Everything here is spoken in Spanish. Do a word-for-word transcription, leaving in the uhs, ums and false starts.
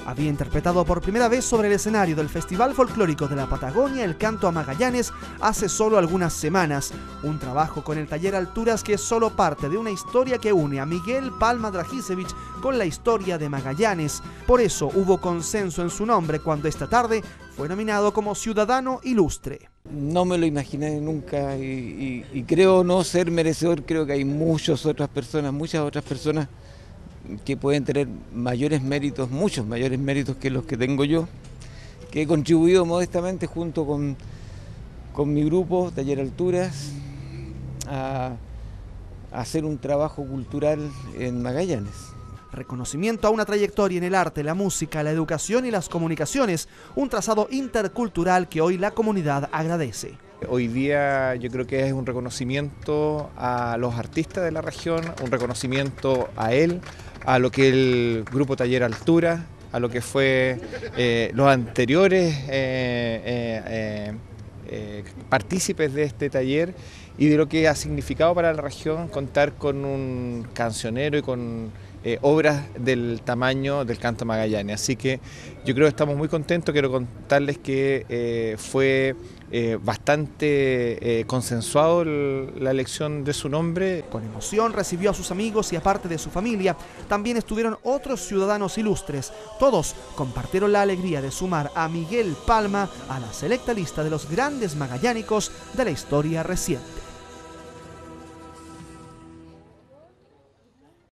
Había interpretado por primera vez sobre el escenario del Festival Folclórico de la Patagonia el canto a Magallanes hace solo algunas semanas. Un trabajo con el taller Alturas que es solo parte de una historia que une a Miguel Palma Dragisevich con la historia de Magallanes. Por eso hubo consenso en su nombre cuando esta tarde fue nominado como Ciudadano Ilustre. No me lo imaginé nunca y, y, y creo no ser merecedor. Creo que hay muchas otras personas, muchas otras personas que pueden tener mayores méritos, muchos mayores méritos que los que tengo yo, que he contribuido modestamente junto con, con mi grupo Taller Alturas a, a hacer un trabajo cultural en Magallanes. Reconocimiento a una trayectoria en el arte, la música, la educación y las comunicaciones, un trazado intercultural que hoy la comunidad agradece. Hoy día yo creo que es un reconocimiento a los artistas de la región, un reconocimiento a él, a lo que el Grupo Taller Altura, a lo que fue eh, los anteriores eh, eh, eh, eh, partícipes de este taller y de lo que ha significado para la región contar con un cancionero y con eh, obras del tamaño del canto Magallanes. Así que yo creo que estamos muy contentos. Quiero contarles que eh, fue eh, bastante eh, consensuado el, la elección de su nombre. Con emoción recibió a sus amigos y aparte de su familia, también estuvieron otros ciudadanos ilustres. Todos compartieron la alegría de sumar a Miguel Palma a la selecta lista de los grandes magallánicos de la historia reciente.